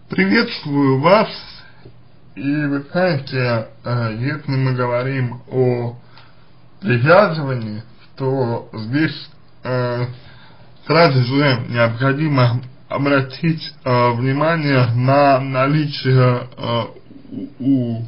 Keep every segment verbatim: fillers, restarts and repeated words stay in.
Приветствую вас, и вы знаете, если мы говорим о привязывании, то здесь э, сразу же необходимо обратить э, внимание на наличие э, у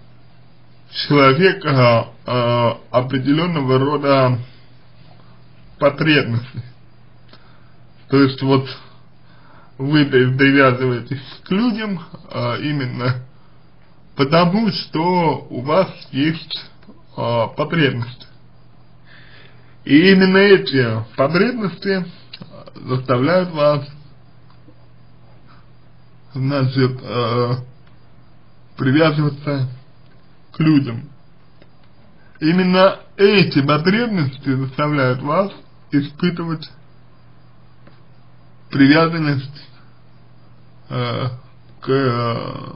человека э, определенного рода потребностей. То есть вот вы привязываетесь к людям а, именно потому, что у вас есть а, потребности. И именно эти потребности заставляют вас, значит, а, привязываться к людям. Именно эти потребности заставляют вас испытывать привязанность э, к э,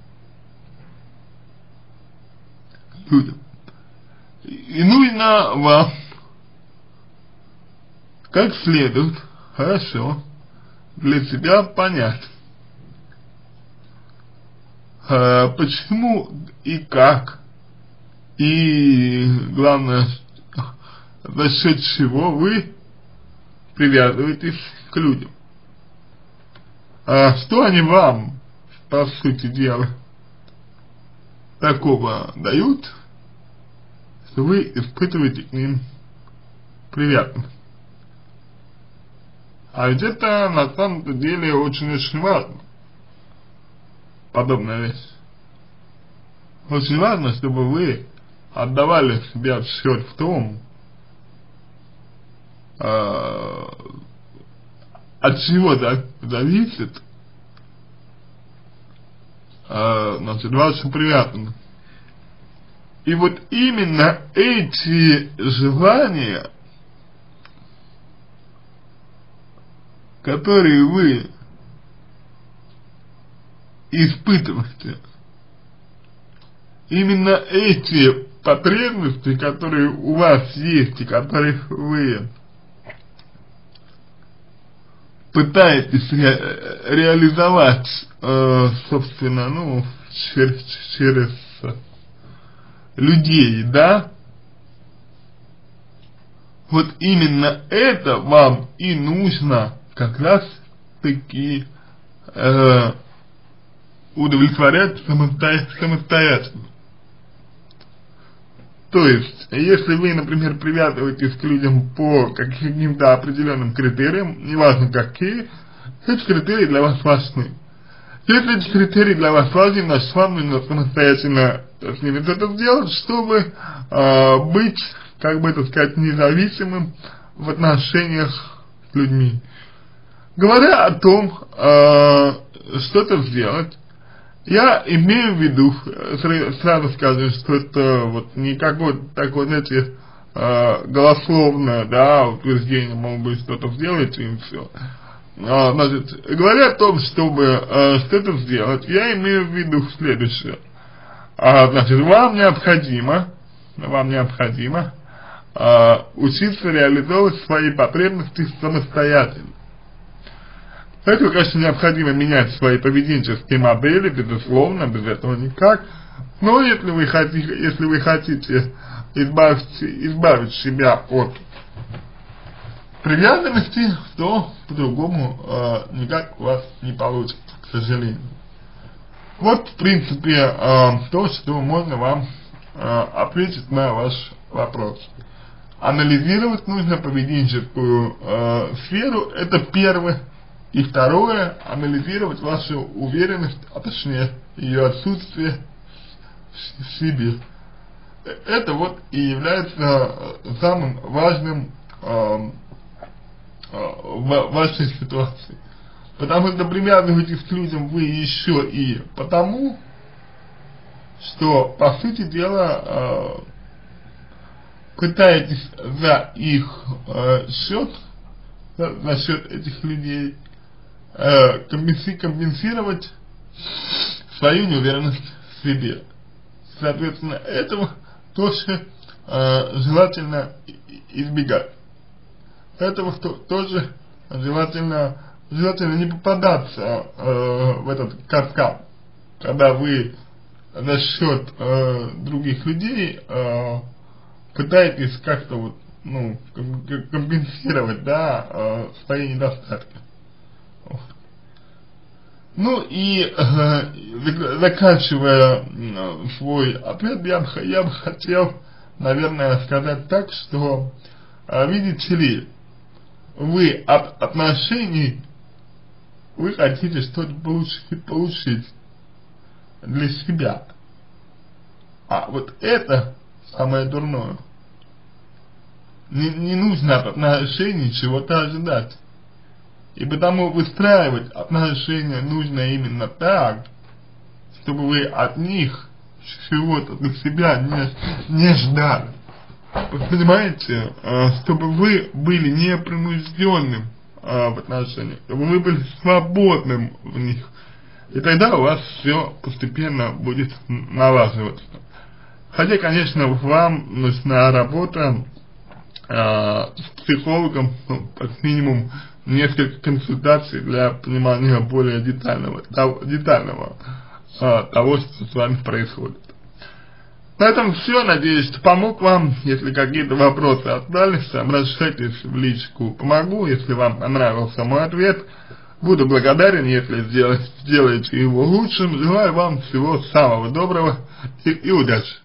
людям. И нужно вам как следует хорошо для себя понять, э, почему и как, и главное, за счет чего вы привязываетесь к людям. А что они вам, по сути дела, такого дают, что вы испытываете к ним привязанность? А ведь это на самом-то деле очень-очень важно, подобная вещь. Очень важно, чтобы вы отдавали себе отсчет в том, э, от чего зависит э, значит, ваша привязанность. И вот именно эти желания, которые вы испытываете, именно эти потребности, которые у вас есть и которых вы пытаетесь ре реализовать, э, собственно, ну, через, через людей, да, вот именно это вам и нужно как раз таки э, удовлетворять самосто самостоятельно. То есть, если вы, например, привязываетесь к людям по каким-то определенным критериям, неважно какие, эти критерии для вас важны. Если эти критерии для вас важны, значит вам нужно самостоятельно с ними это сделать, чтобы э, быть, как бы это сказать, независимым в отношениях с людьми. Говоря о том, э, что-то сделать, я имею в виду, сразу скажу, что это вот не какое-то такое, знаете, э, голословное, да, утверждение, мол, вы что-то сделаете и все. А, значит, говоря о том, чтобы э, что-то сделать, я имею в виду следующее. А, значит, вам необходимо, вам необходимо э, учиться реализовывать свои потребности самостоятельно. Это, конечно, необходимо менять свои поведенческие модели, безусловно, без этого никак. Но если вы хотите, если вы хотите избавить, избавить себя от привязанности, то по-другому э, никак у вас не получится, к сожалению. Вот, в принципе, э, то, что можно вам э, ответить на ваш вопрос. Анализировать нужно поведенческую э, сферу, это первое. И второе, анализировать вашу уверенность, а точнее ее отсутствие в себе. Это вот и является самым важным э, в вашей ситуации. Потому что привязываетесь к людям вы еще и потому, что, по сути дела, э, пытаетесь за их э, счет, за, за счет этих людей, э, компенсировать свою неуверенность в себе. Соответственно, этого тоже э, желательно избегать. Этого то, тоже желательно желательно не попадаться э, в этот каскад, когда вы за счет э, других людей э, пытаетесь как-то вот, ну, компенсировать, да, э, свои недостатки. Вот. Ну и э, заканчивая э, свой ответ, я бы, я бы хотел, наверное, сказать так, что, э, видите ли, вы от отношений, вы хотите что-то получить, получить для себя. А вот это самое дурное. Не, не нужно от отношений чего-то ожидать. И потому выстраивать отношения нужно именно так, чтобы вы от них чего-то для себя не, не ждали. Вы понимаете, чтобы вы были непринужденным в отношениях, чтобы вы были свободным в них. И тогда у вас все постепенно будет налаживаться. Хотя, конечно, вам нужна работа э, с психологом, ну, как минимум несколько консультаций для понимания более детального, того, детального э, того, что с вами происходит. На этом все. Надеюсь, что помог вам. Если какие-то вопросы остались, обращайтесь в личку «Помогу». Если вам понравился мой ответ, буду благодарен, если сделаете, сделаете его лучшим. Желаю вам всего самого доброго и, и удачи.